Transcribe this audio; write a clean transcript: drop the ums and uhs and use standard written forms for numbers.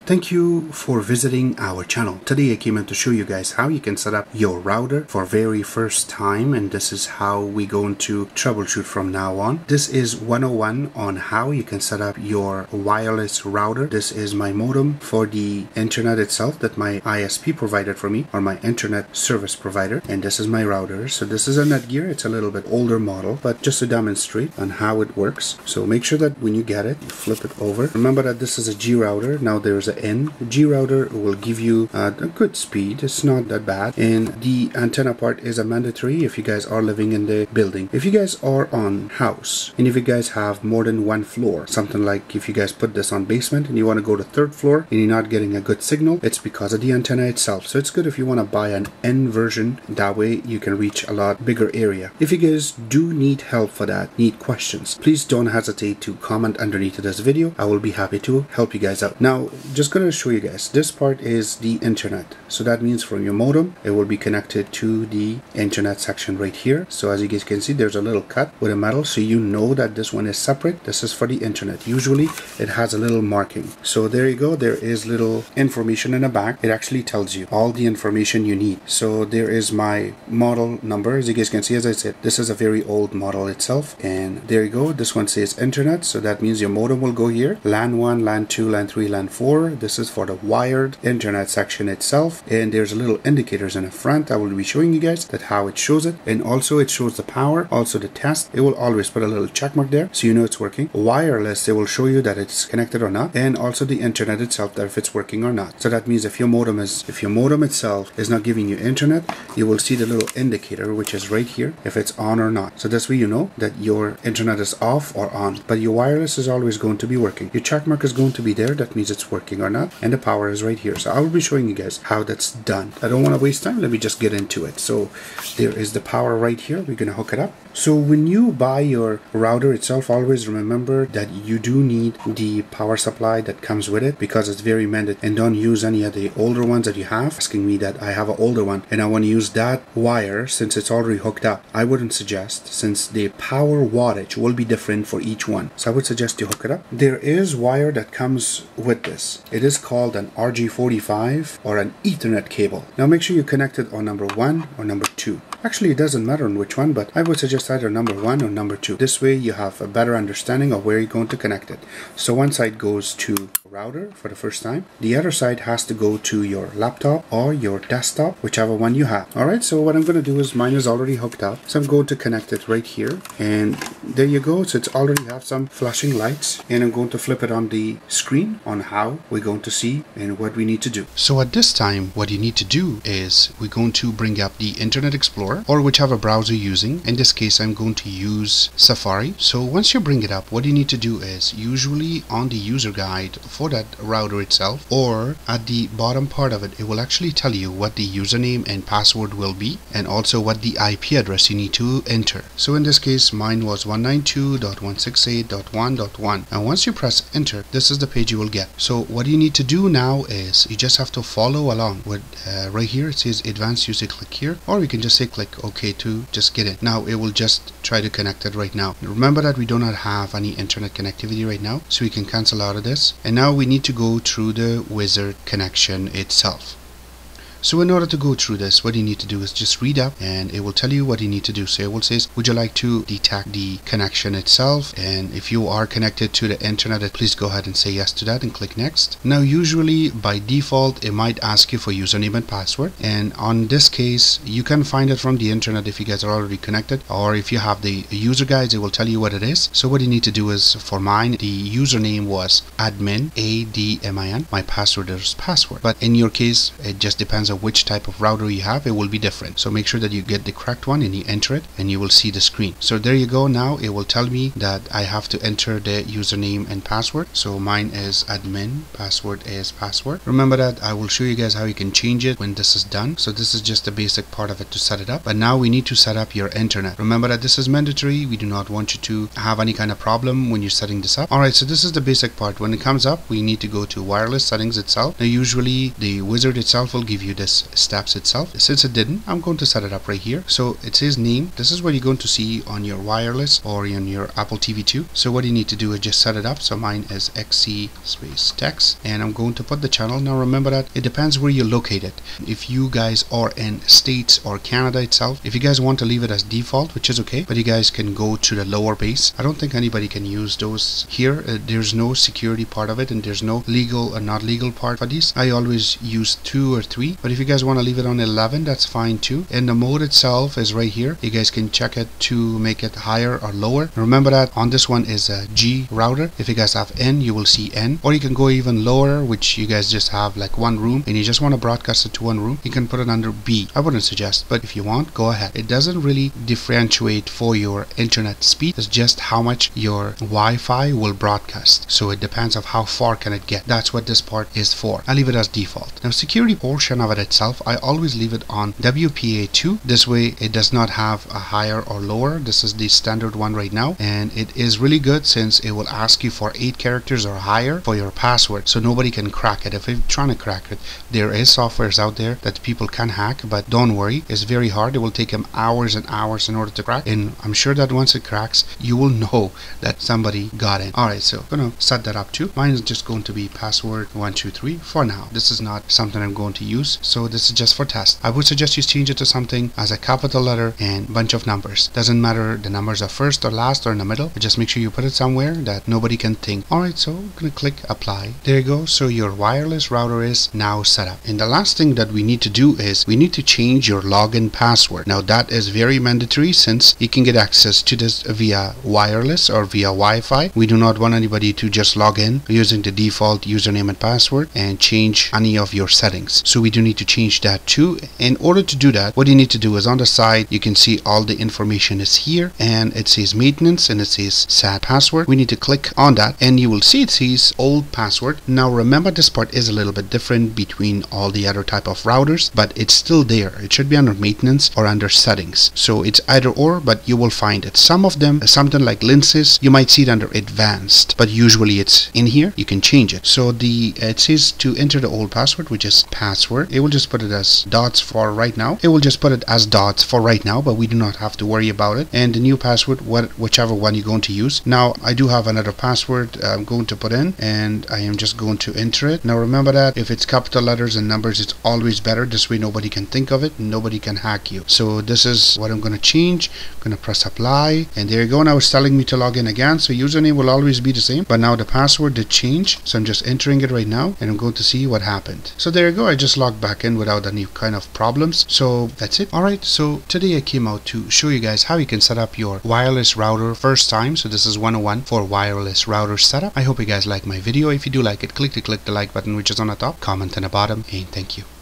Thank you for visiting our channel. Today I came in to show you guys how you can set up your router for very first time, and this is how we going to troubleshoot from now on. This is 101 on how you can set up your wireless router. This is my modem for the internet itself that my ISP provided for me, or my internet service provider, and this is my router. So this is a Netgear. It's a little bit older model, but just to demonstrate on how it works. So make sure that when you get it, you flip it over. Remember that this is a G router. Now there's a N. G router will give you a good speed. It's not that bad, and the antenna part is a mandatory if you guys are living in the building. If you guys are on house, and if you guys have more than one floor, something like if you guys put this on basement and you want to go to third floor and you're not getting a good signal, it's because of the antenna itself. So it's good if you want to buy an N version. That way you can reach a lot bigger area. If you guys do need help for that, need questions, please don't hesitate to comment underneath this video. I will be happy to help you guys out. Now, just gonna show you guys, this part is the internet. So that means from your modem, it will be connected to the internet section right here. So as you guys can see, there's a little cut with a metal, so you know that this one is separate. This is for the internet. Usually it has a little marking. So there you go. There is little information in the back. It actually tells you all the information you need. So there is my model number. As you guys can see, as I said, this is a very old model itself, and there you go. This one says internet, so that means your modem will go here. LAN 1, LAN 2, LAN 3, LAN 4. This is for the wired internet section itself, and there's a little indicators in the front. I will be showing you guys that how it shows it, and also it shows the power, also the test. It will always put a little check mark there so you know it's working. Wireless, it will show you that it's connected or not, and also the internet itself, that if it's working or not. So that means if your modem itself is not giving you internet, you will see the little indicator which is right here if it's on or not. So this way you know that your internet is off or on, but your wireless is always going to be working. Your check mark is going to be there. That means it's working or not, and the power is right here. So I will be showing you guys how that's done. I don't want to waste time. Let me just get into it. So there is the power right here. We're going to hook it up. So when you buy your router itself, always remember that you do need the power supply that comes with it, because it's very mandatory, and don't use any of the older ones that you have. Asking me that I have an older one and I want to use that wire since it's already hooked up. I wouldn't suggest, since the power wattage will be different for each one. So I would suggest you hook it up. There is wire that comes with this. It is called an RJ45 or an Ethernet cable. Now make sure you connect it on number 1 or number 2. Actually, it doesn't matter on which one, but I would suggest either number 1 or number 2. This way you have a better understanding of where you're going to connect it. So one side goes to router for the first time. The other side has to go to your laptop or your desktop, whichever one you have. Alright, so what I'm going to do is, mine is already hooked up, so I'm going to connect it right here, and there you go. So it's already have some flashing lights, and I'm going to flip it on the screen on how we're going to see and what we need to do. So at this time, what you need to do is we're going to bring up the Internet Explorer or whichever browser you're using. In this case, I'm going to use Safari. So once you bring it up, what you need to do is, usually on the user guide for that router itself, or at the bottom part of it, it will actually tell you what the username and password will be, and also what the IP address you need to enter. So in this case, mine was 192.168.1.1, and once you press enter, this is the page you will get. So what you need to do now is you just have to follow along with right here. It says advanced user, click here, or you can just say click OK to just get it. Now it will just try to connect it right now. Remember that we do not have any internet connectivity right now, so we can cancel out of this, and now we need to go through the wizard connection itself. So in order to go through this, what you need to do is just read up, and it will tell you what you need to do. So it will say, would you like to detect the connection itself? And if you are connected to the internet, please go ahead and say yes to that and click next. Now usually by default, it might ask you for username and password, and on this case you can find it from the internet if you guys are already connected, or if you have the user guides, it will tell you what it is. So what you need to do is, for mine, the username was admin, ADMIN. My password is password, but in your case it just depends on which type of router you have. It will be different. So make sure that you get the correct one and you enter it, and you will see the screen. So there you go. Now it will tell me that I have to enter the username and password. So mine is admin, password is password. Remember that I will show you guys how you can change it when this is done. So this is just the basic part of it to set it up, but now we need to set up your internet. Remember that this is mandatory. We do not want you to have any kind of problem when you're setting this up. Alright, so this is the basic part. When it comes up, we need to go to wireless settings itself. Now usually the wizard itself will give you this steps itself. Since it didn't, I'm going to set it up right here. So it says name. This is what you're going to see on your wireless or on your Apple TV 2. So what you need to do is just set it up. So mine is XC space text, and I'm going to put the channel. Now remember that it depends where you're located. If you guys are in States or Canada itself, if you guys want to leave it as default, which is okay, but you guys can go to the lower base. I don't think anybody can use those here. There's no security part of it, and there's no legal or not legal part for these. I always use 2 or 3, but if you guys want to leave it on 11, that's fine too. And the mode itself is right here. You guys can check it to make it higher or lower. Remember that on this one is a G router. If you guys have N, you will see N, or you can go even lower, which you guys just have like one room and you just want to broadcast it to one room, you can put it under B. I wouldn't suggest, but if you want, go ahead. It doesn't really differentiate for your internet speed. It's just how much your Wi-Fi will broadcast. So it depends of how far can it get. That's what this part is for. I leave it as default. Now security portion of it itself, I always leave it on WPA2. This way it does not have a higher or lower. This is the standard one right now, and it is really good since it will ask you for 8 characters or higher for your password, so nobody can crack it. If you're trying to crack it, there is softwares out there that people can hack, but don't worry, it's very hard. It will take them hours and hours in order to crack, and I'm sure that once it cracks, you will know that somebody got in. Alright, so I'm gonna set that up too. Mine is just going to be password 123 for now. This is not something I'm going to use, so this is just for test. I would suggest you change it to something as a capital letter and bunch of numbers. Doesn't matter the numbers are first or last or in the middle, but just make sure you put it somewhere that nobody can think. Alright, so I'm gonna click apply. There you go. So your wireless router is now set up. And the last thing that we need to do is we need to change your login password. Now that is very mandatory since you can get access to this via wireless or via Wi-Fi. We do not want anybody to just log in using the default username and password and change any of your settings. So we do need to change that too. In order to do that, what you need to do is on the side you can see all the information is here, and it says maintenance and it says set password. We need to click on that and you will see it says old password. Now remember, this part is a little bit different between all the other type of routers, but it's still there. It should be under maintenance or under settings. So it's either or, but you will find it. Some of them, something like Linksys, you might see it under advanced, but usually it's in here. You can change it. So it says to enter the old password, which is password. It will just put it as dots for right now. It will just put it as dots for right now, but we do not have to worry about it. And the new password, whichever one you're going to use. Now I do have another password I'm going to put in, and I am just going to enter it. Now remember that if it's capital letters and numbers, it's always better. This way nobody can think of it and nobody can hack you. So this is what I'm going to change. I'm going to press apply, and there you go. Now it's telling me to log in again. So username will always be the same, but now the password did change. So I'm just entering it right now, and I'm going to see what happened. So there you go. I just logged back in without any kind of problems. So that's it. Alright, so today I came out to show you guys how you can set up your wireless router first time. So this is 101 for wireless router setup. I hope you guys like my video. If you do like it, click the like button which is on the top, comment on the bottom, and thank you.